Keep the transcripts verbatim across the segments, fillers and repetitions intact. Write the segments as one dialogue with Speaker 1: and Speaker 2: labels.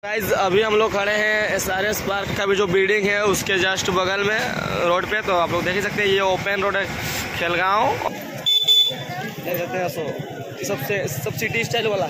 Speaker 1: Guys अभी हम लोग खड़े हैं एस आर एस पार्क का भी जो बिल्डिंग है उसके जस्ट बगल में रोड पे। तो आप लोग देख ही सकते हैं ये ओपन रोड है खेलगांव, देख सकते हैं सो सबसे सब सिटी स्टाइल वाला।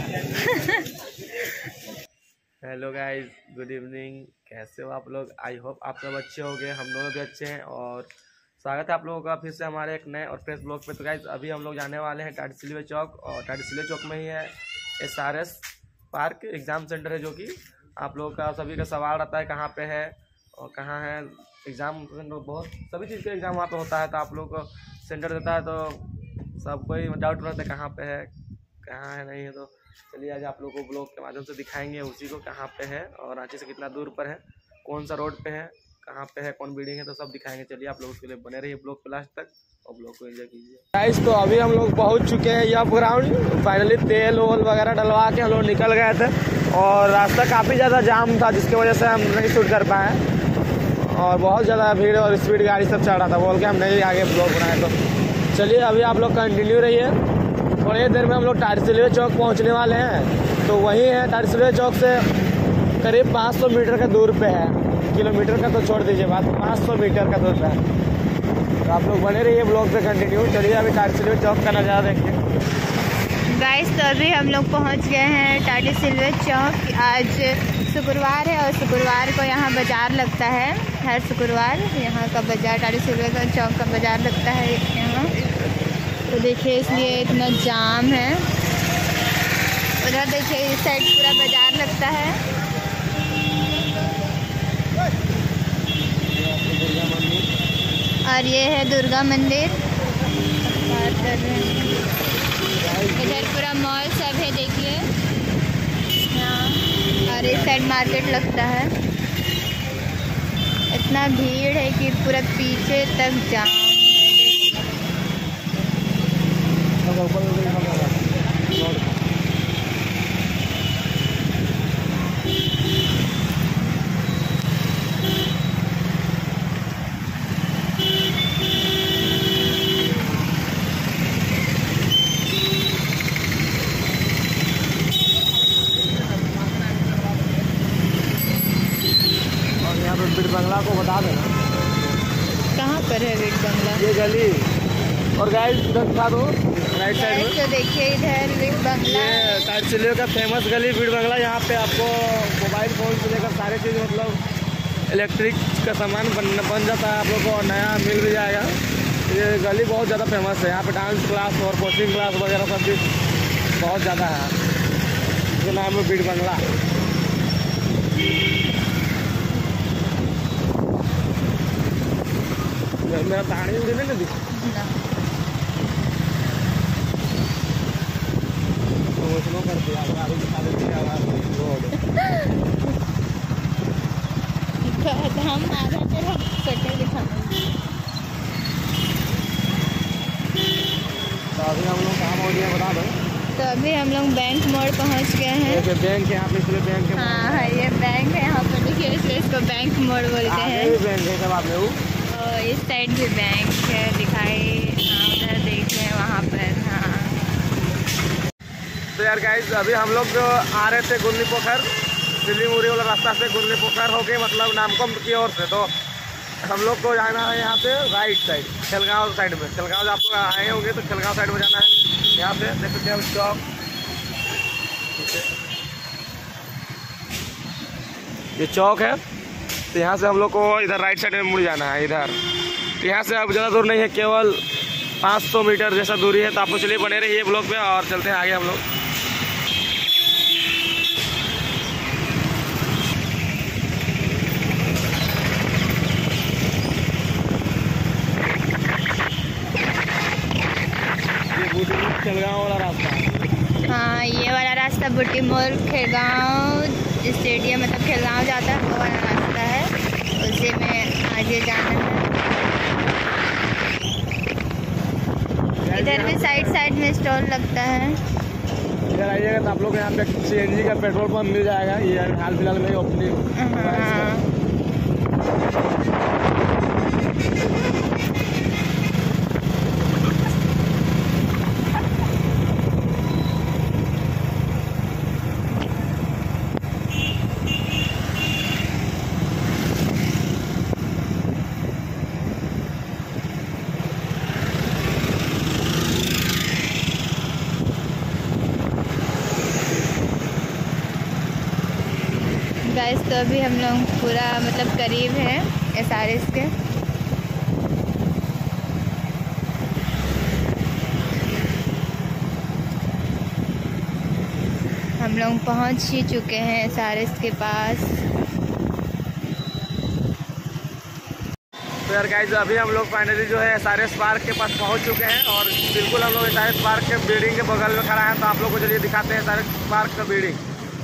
Speaker 1: हेलो गाइज, गुड इवनिंग, कैसे हो आप लोग? आई होप आप सब अच्छे होंगे, हम दोनों भी अच्छे हैं। और स्वागत है आप लोगों का फिर से हमारे एक नए और फ्रेश ब्लॉग पे। तो गाइज अभी हम लोग जाने वाले हैं टाटी सिल्वे चौक, और टाटी सिल्वे चौक में ही है S R S park exam centre है, जो कि आप लोगों का सभी का सवाल रहता है कहाँ पे है और कहाँ है एग्ज़ाम। बहुत सभी चीज़ का एग्ज़ाम वहाँ पे होता है, तो आप लोग को सेंटर देता है, तो सबको ही डाउट रहता है कहाँ पे है कहाँ है नहीं है। तो चलिए आज आप लोग को ब्लॉग के माध्यम से दिखाएंगे उसी को कहाँ पे है और रांची से कितना दूर पर है, कौन सा रोड पे है, कहाँ पे है, कौन बिल्डिंग है, तो सब दिखाएंगे। चलिए आप लोग उसके लिए बने रहिए ब्लॉग पे लास्ट तक और ब्लॉग को एंजॉय कीजिए। गाइस तो अभी हम लोग पहुँच चुके हैं यह ग्राउंड। फाइनली तेल वोल वगैरह डलवा के हम लोग निकल गए थे और रास्ता काफ़ी ज़्यादा जाम था, जिसकी वजह से हम नहीं शूट कर पाए और बहुत ज़्यादा भीड़ और स्पीड गाड़ी सब चल रहा था, बोल के हम नहीं आगे ब्लॉग बनाए। तो चलिए अभी आप लोग कंटिन्यू रहिए, थोड़ी देर में हम लोग टाटी सिल्वे चौक पहुंचने वाले हैं। तो वही है टाटी सिल्वे चौक से करीब पाँच सौ मीटर का दूर पे है, किलोमीटर का तो छोड़ दीजिए बात, पाँच सौ मीटर का दूर पे है। तो आप लोग बने रहिए ब्लॉग पे कंटिन्यू। चलिए अभी टाटी सिल्वे चौक का नज़ारा देखिए।
Speaker 2: गाइस तो अभी हम लोग पहुंच गए हैं टाटी सिल्वे चौक। आज शुक्रवार है और शुक्रवार को यहाँ बाज़ार लगता है, हर शुक्रवार यहाँ का बाज़ार टाटी सिल्वे का चौक का बाज़ार लगता है यहाँ। तो देखिए इसलिए इतना जाम है। उधर देखिए इस साइड पूरा बाज़ार लगता है। और ये है दुर्गा मंदिर, बात कर रहे हैं। इधर पूरा मॉल सब है देखिए यहाँ, और इस साइड मार्केट लगता है। इतना भीड़ है कि पूरा पीछे तक जाम है।
Speaker 1: बीट बंगला को बता देना
Speaker 2: कहाँ पर है बीट बंगला,
Speaker 1: ये गली। और गाइस इधर दिखा दो राइट साइड में,
Speaker 2: तो देखिए इधर बीट बंगला,
Speaker 1: ये टाटी सिल्वे का फेमस गली बीट बंगला। यहाँ पे आपको मोबाइल फ़ोन से लेकर सारे चीज़ मतलब इलेक्ट्रिक का सामान बन बन जाता है, आप लोग को नया मिल भी जाएगा। ये गली बहुत ज़्यादा फेमस है, यहाँ पे डांस क्लास और कोचिंग क्लास वगैरह सब चीज़ बहुत ज़्यादा है। इसका नाम है बीट बंगला। मेरा कहानी उड़े नहीं दिखा कर दिया
Speaker 2: हम आधा चलो शक्ल दिखाएंगे।
Speaker 1: तो अभी हम लोग कहाँ पहुँच गए बता दो।
Speaker 2: तो अभी हम लोग बैंक मोड़ पहुँच गए हैं।
Speaker 1: बैंक है यहाँ पे, इसलिए बैंक है।
Speaker 2: हाँ हाँ ये बैंक है यहाँ पर देखिए, इसलिए इसको बैंक मोड़ बोलते हैं।
Speaker 1: बैंक है सब आप लोग।
Speaker 2: और इस साइड भी बैंक है दिखाई, हाँ उधर देख रहे हैं वहाँ पर। हाँ
Speaker 1: तो यार गाइस अभी हम लोग जो आ रहे थे गुरली पोखर, दिल्ली मुरी वाला रास्ता से गुरली पोखर होके मतलब नामकम की ओर से, तो हम लोग को जाना है यहाँ से राइट साइड खेलगांव साइड में। खेलगांव आप लोग आए होंगे तो खेलगांव साइड में जाना है। यहाँ से देख सकते हैं चौक, ये चौक है। तो यहाँ से हम लोग को इधर राइट साइड में मुड़ जाना है इधर। तो यहाँ से अब ज़्यादा दूर नहीं है, केवल पाँच सौ मीटर जैसा दूरी है। तो आप लोग चलिए बने रहिए ब्लॉग पे और चलते हैं आगे हम लोग। खेलगांव वाला रास्ता,
Speaker 2: हाँ ये वाला रास्ता बुट्टी मोड़ खेलगांव स्टेडियम मतलब खेलगांव जाता है, वो वाला रास्ता है, उसी में आगे जाना है। इधर भी साइड साइड में स्टॉल लगता है।
Speaker 1: इधर आइएगा तो आप लोग यहाँ पे सी एन जी का पेट्रोल पंप मिल जाएगा, ये हाल फिलहाल में ओपनिंग।
Speaker 2: हाँ गाइस तो अभी हम लोग पूरा मतलब करीब हैं एस आर एस के। हम लोग पहुंच ही चुके हैं एस आर एस के पास।
Speaker 1: तो यार गाइस अभी हम लोग फाइनली जो है एस आर एस पार्क के पास पहुंच चुके हैं और बिल्कुल हम लोग एस आर एस पार्क के बिल्डिंग के बगल में खड़ा है। तो आप लोग को चलिए दिखाते हैं एस आर एस पार्क का बिल्डिंग।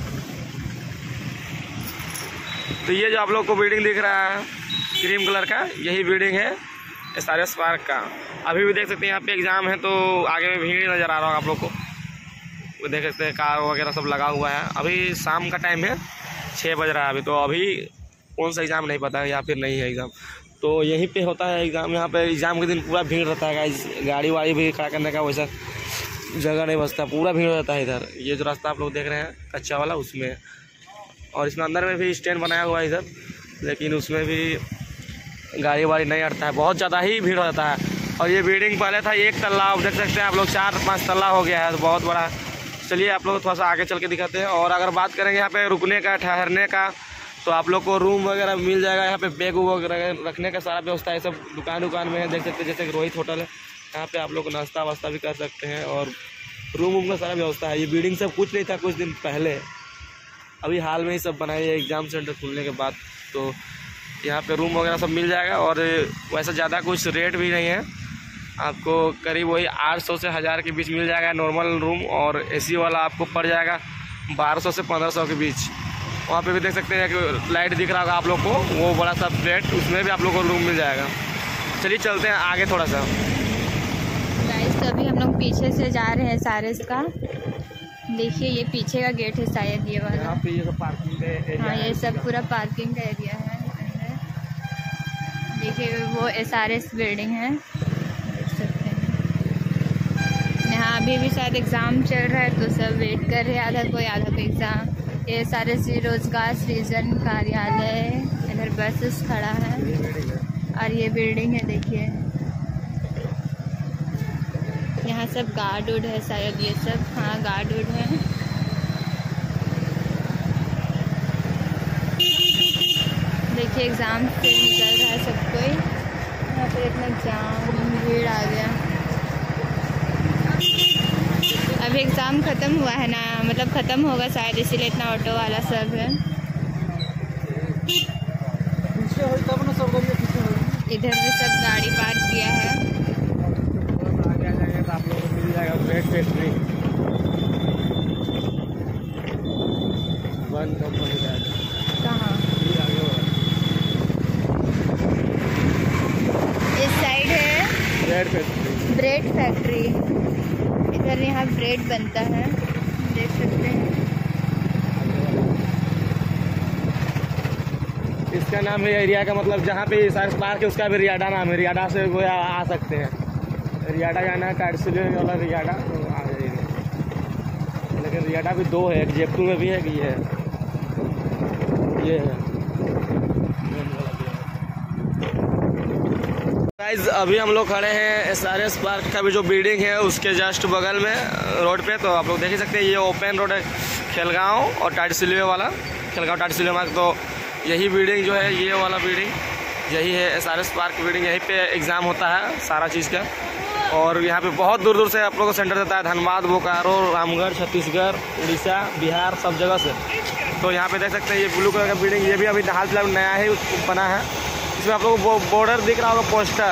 Speaker 1: तो ये जो आप लोग को बिल्डिंग दिख रहा है क्रीम कलर का, यही बिल्डिंग है एस आर एस पार्क का। अभी भी देख सकते हैं यहाँ पे एग्जाम है तो आगे में भीड़ नज़र आ रहा होगा आप लोग को। वो देख सकते हैं कार वगैरह सब लगा हुआ है। अभी शाम का टाइम है, छः बज रहा है अभी। तो अभी कौन सा एग्ज़ाम नहीं पता है या फिर नहीं है एग्ज़ाम। तो यहीं पे होता है एग्ज़ाम। यहाँ पे एग्ज़ाम के दिन पूरा भीड़ रहता है गाइस, गाड़ी वाड़ी भी खड़ा करने का वैसा जगह नहीं बचता, पूरा भीड़ रहता है इधर। ये जो रास्ता आप लोग देख रहे हैं कच्चा वाला, उसमें और इसमें अंदर में भी स्टैंड बनाया हुआ है इधर, लेकिन उसमें भी गाड़ी वाड़ी नहीं अटता है, बहुत ज़्यादा ही भीड़ रहता है। और ये बिल्डिंग पहले था एक तल्ला, आप देख सकते हैं आप लोग चार पाँच तल्ला हो गया है, तो बहुत बड़ा। चलिए आप लोग थोड़ा सा आगे चल के दिखाते हैं। और अगर बात करेंगे यहाँ पे रुकने का, ठहरने का, तो आप लोग को रूम वगैरह मिल जाएगा। यहाँ पे बैग वगैरह रखने का सारा व्यवस्था है, सब दुकान दुकान में है, देख सकते हैं। जैसे रोहित होटल है, यहाँ पे आप लोग नाश्ता वास्ता भी कर सकते हैं और रूम वूम का सारा व्यवस्था है। ये बिल्डिंग सब कुछ नहीं था कुछ दिन पहले, अभी हाल में ही सब बनाए है एग्ज़ाम सेंटर खुलने के बाद। तो यहाँ पे रूम वगैरह सब मिल जाएगा और वैसा ज़्यादा कुछ रेट भी नहीं है, आपको करीब वही आठ सौ से हज़ार के बीच मिल जाएगा नॉर्मल रूम। और एसी वाला आपको पड़ जाएगा बारह सौ से पंद्रह सौ के बीच। वहाँ पे भी देख सकते हैं कि लाइट दिख रहा होगा आप लोग को, वो बड़ा सा प्लेट, उसमें भी आप लोग को रूम मिल जाएगा। चलिए चलते हैं आगे थोड़ा सा।
Speaker 2: गाइस तो अभी हम लोग पीछे से जा रहे हैं सारिस का। देखिए ये पीछे का गेट है शायद, ये वाला।
Speaker 1: यहाँ पे ये सब पार्किंग एरिया,
Speaker 2: हाँ ये सब पूरा पार्किंग का एरिया है। देखिए वो एस आर एस बिल्डिंग है, देख सकते हैं। यहाँ अभी भी शायद एग्ज़ाम चल रहा है तो सब वेट कर रहे हैं, आधा कोई आधा कोई एग्ज़ाम। ये सारे रोजगार सृजन कार्यालय, इधर बसेस खड़ा है और ये बिल्डिंग है देखिए। यहाँ सब गार्ड उड है शायद, ये सब हाँ गार्ड उड है। देखिए एग्ज़ाम से निकल रहा है सब कोई। यहाँ पर इतना जाम भीड़ आ गया। अभी एग्ज़ाम ख़त्म हुआ है ना, मतलब ख़त्म होगा शायद, इसीलिए इतना ऑटो वाला सब है। इधर भी सब गाड़ी पार्क किया है।
Speaker 1: आगे आ जाएंगे तो आप लोगों को मिल जाएगा ब्रेड फैक्ट्री, वन कंपनी का।
Speaker 2: कहाँ? इस साइड है
Speaker 1: ब्रेड फैक्ट्री।
Speaker 2: ब्रेड फैक्ट्री इधर, यहाँ ब्रेड बनता है, देख सकते हैं।
Speaker 1: इसका नाम है एरिया का, मतलब जहाँ पे साइंस पार्क है उसका भी रियाडा नाम है। रियाडा से वो आ, आ सकते हैं, रियाडा जाना है टाइडसिले वाला रियाडा तो आ जाएगा। लेकिन रियाडा भी दो है, एक जयपुर में भी है कि ये है, ये है। गाइस अभी हम लोग खड़े हैं एस आर एस पार्क का भी जो बिल्डिंग है उसके जस्ट बगल में रोड पे। तो आप लोग देख ही सकते हैं ये ओपन रोड है, खेलगांव और टाटिसिलवे वाला, खेलगांव टाटिसिलवे मार्ग। तो यही बिल्डिंग जो है, ये वाला बिल्डिंग यही है S R S park building. यहीं पे एग्ज़ाम होता है सारा चीज़ का। और यहाँ पे बहुत दूर दूर से आप लोगों को सेंटर देता है, धनबाद, बोकारो, रामगढ़, छत्तीसगढ़, उड़ीसा, बिहार, सब जगह से। तो यहाँ पे देख सकते हैं ये ब्लू कलर का बिल्डिंग, ये भी अभी हाल फिलहाल नया ही बना है। इसमें आप लोगों को बॉर्डर दिख रहा होगा, पोस्टर,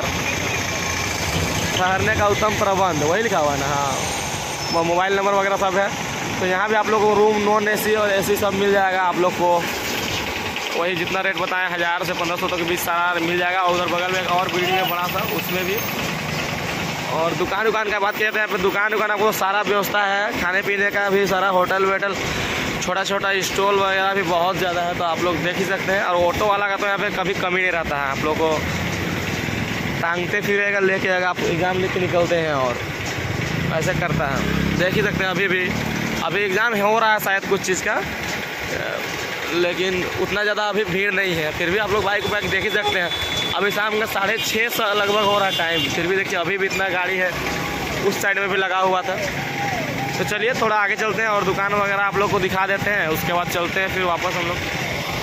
Speaker 1: ठहरने का उत्तम प्रबंध, वही लिखा हुआ है ना। हाँ, मोबाइल नंबर वगैरह सब है। तो यहाँ भी आप लोगों को रूम नॉन एसी और एसी सब मिल जाएगा आप लोग को। वही जितना रेट बताया हज़ार से पंद्रह सौ तक के बीच सारा मिल जाएगा। और उधर बगल में एक और बिल्डिंग है बड़ा सा, उसमें भी। और दुकान दुकान का बात किया तो यहाँ पे दुकान दुकान आपको सारा व्यवस्था है, खाने पीने का भी सारा, होटल वेटल, छोटा छोटा स्टॉल वगैरह भी बहुत ज़्यादा है। तो आप लोग देख ही सकते हैं। और ऑटो वाला का तो यहाँ पे कभी कमी नहीं रहता है, आप लोग को टांगते फिरेगा लेके आएगा, आप एग्ज़ाम लिख के निकलते हैं और ऐसे करता है। देख ही सकते हैं अभी भी अभी एग्ज़ाम हो रहा है शायद कुछ चीज़ का, लेकिन उतना ज़्यादा अभी भीड़ नहीं है। फिर भी आप लोग बाइक बाइक देख ही सकते हैं। अभी शाम का साढ़े छः सौ लगभग हो रहा है टाइम, फिर भी देखिए अभी भी इतना गाड़ी है। उस साइड में भी लगा हुआ था। तो चलिए थोड़ा आगे चलते हैं और दुकान वगैरह आप लोग को दिखा देते हैं, उसके बाद चलते हैं फिर वापस हम लोग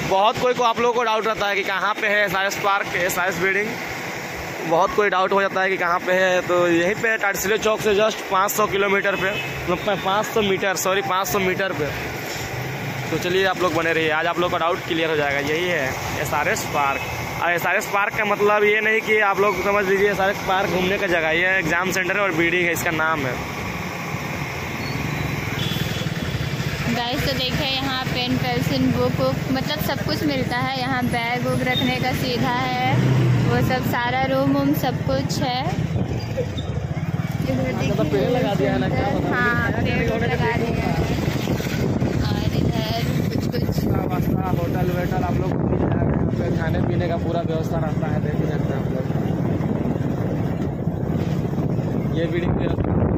Speaker 1: बहुत कोई को आप लोगों को डाउट रहता है कि कहाँ पे है S R S park, S R S building. बहुत कोई डाउट हो जाता है कि कहाँ पे है, तो यहीं पे टाटी सिल्वे चौक से जस्ट पाँच सौ किलोमीटर पे, मतलब पाँच सौ मीटर सॉरी पाँच सौ मीटर पे। तो चलिए आप लोग बने रहिए, आज आप लोग का डाउट क्लियर हो जाएगा। यही है एस आर एस पार्क। और एस आर एस पार्क का मतलब ये नहीं कि आप लोग समझ लीजिए एस आर एस पार्क घूमने का जगह, ये एग्जाम सेंटर है और बिल्डिंग है, इसका नाम है।
Speaker 2: गाइस तो देखें यहाँ पेन पेंसिल बुक वुक मतलब सब कुछ मिलता है। यहाँ बैग वुक रखने का सीधा है, वो सब सारा रूम वूम सब कुछ है।
Speaker 1: तो पेड़ लगा दिया है ना, क्या पता।
Speaker 2: हाँ पेड़ लगा दिया है। और इधर कुछ कुछ
Speaker 1: होटल वेटल आप लोग खाने पीने का पूरा व्यवस्था रहता है, देख सकते हैं आप लोग। ये बिल्डिंग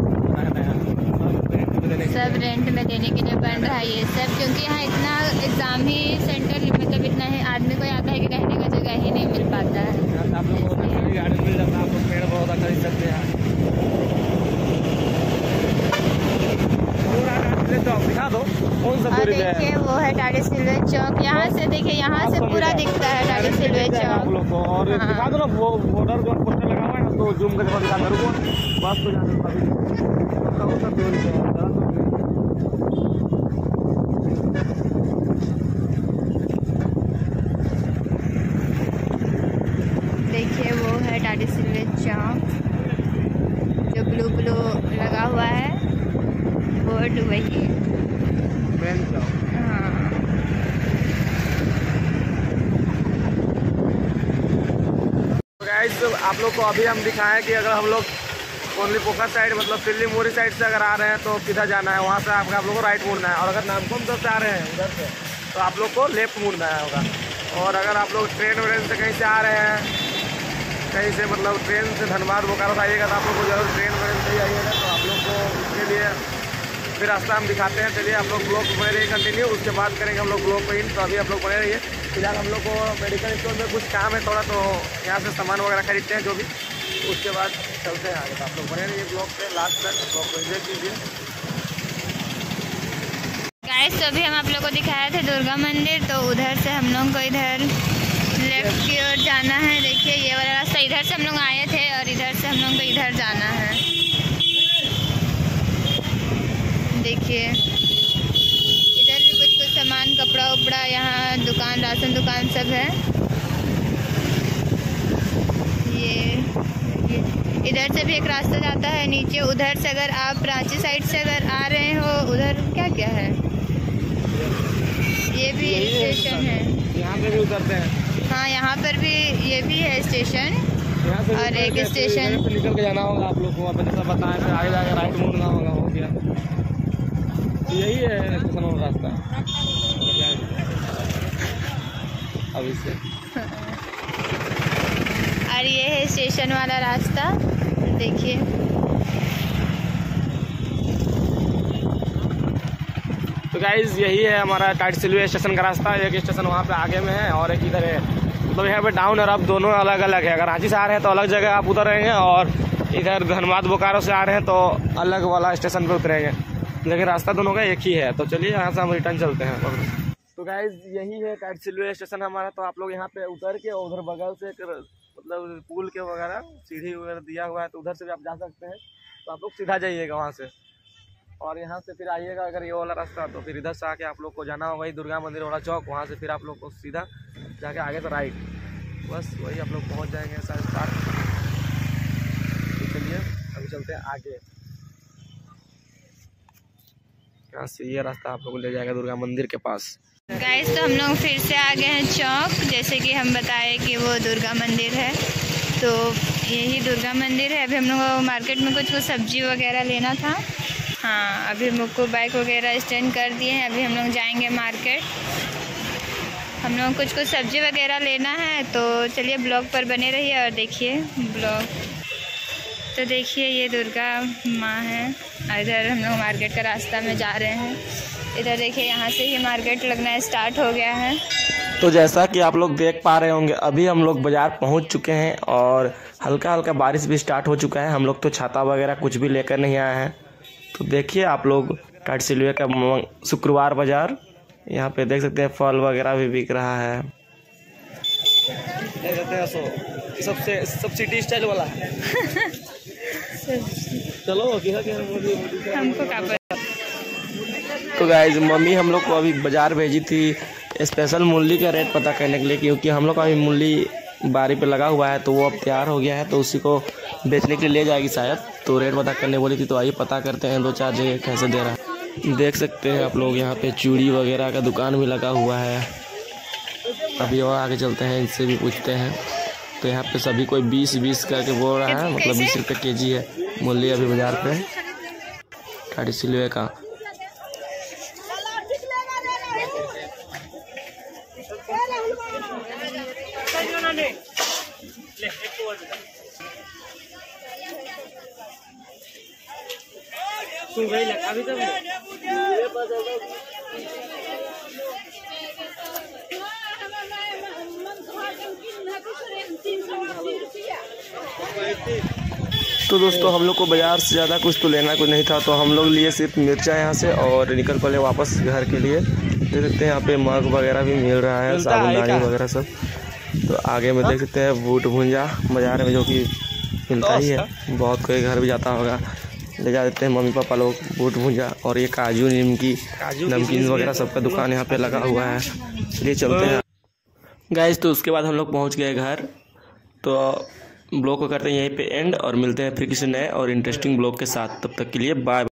Speaker 2: सब रेंट में देने के लिए बन रहा है ये सब, क्योंकि यहाँ इतना एग्जाम ही सेंटर मतलब इतना है, आदमी को आता है कि रहने का जगह ही नहीं मिल पाता है।
Speaker 1: आप लोग को गार्डन मिल जाता है, आप लोग पेड़ पौधा खरीद सकते हैं। दिखा दो कौन सा
Speaker 2: और देखिए वो है टाटी सिल्वे चौक। यहाँ से देखिए यहाँ से पूरा दिखता है टाटी सिल्वे चौक
Speaker 1: आप लोग को। और दिखा दो ना वो बॉर्डर जो पोस्टर लगा हुआ है, तो जूम करके दिखा दो। रुको बस तो
Speaker 2: देखिए वो है टाटी सिल्वे चौक, जो ब्लू ब्लू लगा हुआ है बोर्ड वही। हाँ
Speaker 1: गाइस आप लोग को अभी हम दिखाएं कि अगर हम लोग ओनली पोखर साइड मतलब सिल्ली मोरी साइड से अगर आ रहे हैं तो सीधा जाना है, वहाँ से आपका आप लोग को राइट मुड़ना है। और अगर नामकुम तरफ से आ रहे हैं उधर से तो आप लोग को लेफ्ट मुड़ना है होगा। और अगर आप लोग ट्रेन व्रेन से कहीं से आ रहे हैं, कहीं से मतलब ट्रेन से धनबाद बोकारो से आइएगा तो आप लोग को जरूर ट्रेन व्रेन से ही आइएगा। तो आप लोग को उसके लिए फिर रास्ता हम दिखाते हैं। चलिए आप लोग ब्लॉग बने रहिए कंटिन्यू, उसके बाद करेंगे हम लोग ब्लॉग को इन। तो अभी आप लोग बने रहिए। फिलहाल हम लोग को मेडिकल स्टोर में कुछ काम है थोड़ा, तो यहाँ से सामान वगैरह खरीदते हैं जो भी, उसके बाद चलते हैं आगे। तो आप लोग बने रहिए ब्लॉग पे लास्ट तक, ब्लॉग को एंजॉय कीजिए।
Speaker 2: गाइस तो अभी हम आप लोग को दिखाए थे दुर्गा मंदिर, तो उधर से हम लोग को इधर लेफ्ट की ओर जाना है। देखिए ये वाला रास्ता, इधर से हम लोग आए थे और इधर से हम लोग को इधर जाना है। देखिए इधर भी कुछ कुछ सामान कपड़ा उपड़ा, यहाँ दुकान राशन दुकान सब है। ये, ये इधर से भी एक रास्ता जाता है नीचे। उधर से अगर आप रांची साइड से अगर आ रहे हो, उधर क्या क्या है, ये भी स्टेशन है,
Speaker 1: यहाँ पे भी उतरते हैं।
Speaker 2: हाँ यहाँ पर भी ये भी है स्टेशन। और एक स्टेशन
Speaker 1: निकल के जाना होगा आप लोग को, वहाँ पे जैसा बताएं फिर आगे जाके राइट मुड़ना होगा। हो गया, यही है स्टेशन वाला रास्ता अभी से।
Speaker 2: और ये है स्टेशन वाला रास्ता, देखिए।
Speaker 1: तो गाइज यही है हमारा टाटी सिल्वे स्टेशन का रास्ता। एक स्टेशन वहाँ पे आगे में है और एक इधर है, मतलब यहाँ पे डाउन और अप दोनों अलग अलग है। अगर रांची से आ रहे हैं तो अलग जगह आप उतर रहेंगे, और इधर धनबाद बोकारो से आ रहे हैं तो अलग वाला स्टेशन पे उतरेंगे, लेकिन रास्ता दोनों का एक ही है। तो चलिए यहाँ से हम रिटर्न चलते हैं। तो गाइज यही है टाटी सिल्वे स्टेशन हमारा। तो आप लोग यहाँ पे उतर के उधर बगल से मतलब पुल के वगैरह सीढ़ी वगैरह दिया हुआ है, तो उधर से भी आप जा सकते हैं। तो आप लोग सीधा जाइएगा वहाँ से, और यहाँ से फिर आइएगा अगर ये वाला रास्ता, तो फिर इधर से आके आप लोग को जाना होगा दुर्गा मंदिर वाला चौक। वहाँ से फिर आप लोग को सीधा जाके आगे से राइट, बस वही आप लोग पहुँच जाएंगे सारे पार्क। तो चलिए अभी चलते हैं आगे। यहाँ से ये रास्ता आप लोग को ले जाएगा दुर्गा मंदिर के पास।
Speaker 2: गाइस तो हम लोग फिर से आ गए हैं चौक, जैसे कि हम बताए कि वो दुर्गा मंदिर है। तो यही दुर्गा मंदिर है। अभी हम लोग को मार्केट में कुछ कुछ सब्जी वगैरह लेना था। हाँ अभी हम लोग को बाइक वगैरह स्टैंड कर दिए हैं। अभी हम लोग जाएंगे मार्केट, हम लोग कुछ कुछ सब्जी वगैरह लेना है। तो चलिए ब्लॉग पर बने रहिए और देखिए ब्लॉग। तो देखिए ये दुर्गा माँ है, इधर हम लोग मार्केट का रास्ता में जा रहे हैं। इधर देखिए यहाँ से ही मार्केट लगना स्टार्ट हो गया है।
Speaker 1: तो जैसा कि आप लोग देख पा रहे होंगे अभी हम लोग बाज़ार पहुँच चुके हैं और हल्का हल्का बारिश भी स्टार्ट हो चुका है। हम लोग तो छाता वगैरह कुछ भी लेकर नहीं आए हैं। तो देखिए आप लोग टाटी सिल्वे का शुक्रवार बाज़ार यहाँ पे देख सकते हैं फल वगैरह भी बिक रहा है। देख सकते हैं सो सबसे सब सिटी स्टाइल वाला है। चलो
Speaker 2: हमको क्या पता।
Speaker 1: तो गाइज मम्मी हम लोग को अभी बाजार भेजी थी स्पेशल मूली का रेट पता करने के लिए, क्योंकि हम लोग का अभी मूली बारी पे लगा हुआ है तो वो अब तैयार हो गया है, तो उसी को बेचने के लिए ले जाएगी शायद। तो रेट पता करने बोली थी, तो आइए पता करते हैं दो चार जगह कैसे दे रहा है। देख सकते हैं आप लोग यहाँ पे चूड़ी वगैरह का दुकान भी लगा हुआ है। अभी और आगे चलते हैं, इनसे भी पूछते हैं। तो यहाँ पे सभी कोई बीस बीस करके बोल रहा है, मतलब बीस रुपये के जी है मूली अभी बाजार पे टाटी सिलवे का। अभी तक तो दोस्तों हम लोग को बाजार से ज़्यादा कुछ तो लेना कुछ नहीं था, तो हम लोग लिए सिर्फ मिर्चा यहाँ से और निकल पड़े वापस घर के लिए। देख सकते हैं यहाँ पे मग वगैरह भी मिल रहा है, साबुनदानी वगैरह सब। तो आगे में देख सकते हैं बूट भुंजा बाजार में जो कि मिलता ही है, बहुत कोई घर भी जाता होगा, ले जा देते हैं मम्मी पापा लोग बूट भुंजा। और ये काजू निमकी नमकीन वगैरह सबका दुकान यहाँ पे लगा हुआ है। चलिए चलते हैं गाइस। तो उसके बाद हम लोग पहुँच गए घर। तो ब्लॉग को करते हैं यहीं पे एंड और मिलते हैं फिर किसी नए और इंटरेस्टिंग ब्लॉग के साथ। तब तक के लिए बाय।